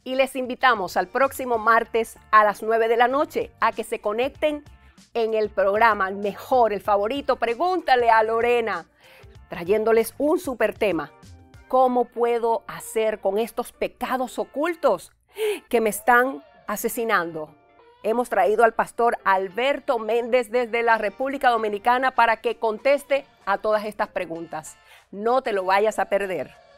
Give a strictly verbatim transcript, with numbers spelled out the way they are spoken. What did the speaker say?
Y les invitamos al próximo martes a las nueve de la noche a que se conecten en el programa, el mejor, el favorito, Pregúntale a Lorena, trayéndoles un súper tema. ¿Cómo puedo hacer con estos pecados ocultos que me están asesinando? Hemos traído al pastor Alberto Méndez desde la República Dominicana para que conteste a todas estas preguntas. No te lo vayas a perder.